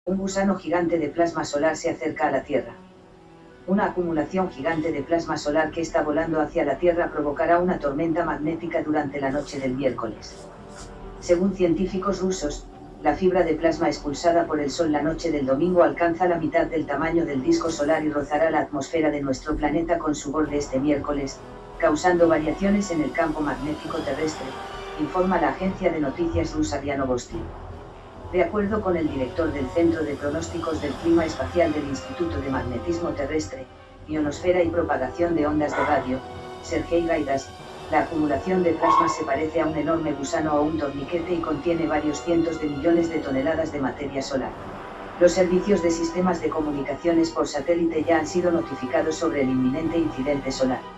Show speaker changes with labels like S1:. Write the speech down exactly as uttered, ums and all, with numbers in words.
S1: Un gusano gigante de plasma solar se acerca a la Tierra. Una acumulación gigante de plasma solar que está volando hacia la Tierra provocará una tormenta magnética durante la noche del miércoles. Según científicos rusos, la fibra de plasma expulsada por el Sol la noche del domingo alcanza la mitad del tamaño del disco solar y rozará la atmósfera de nuestro planeta con su borde este miércoles, causando variaciones en el campo magnético terrestre, informa la agencia de noticias rusa RIA Novosti. De acuerdo con el director del Centro de Pronósticos del Clima Espacial del Instituto de Magnetismo Terrestre, Ionosfera y Propagación de Ondas de Radio, Sergei Gaidas, la acumulación de plasma se parece a un enorme gusano o un torniquete y contiene varios cientos de millones de toneladas de materia solar. Los servicios de sistemas de comunicaciones por satélite ya han sido notificados sobre el inminente incidente solar.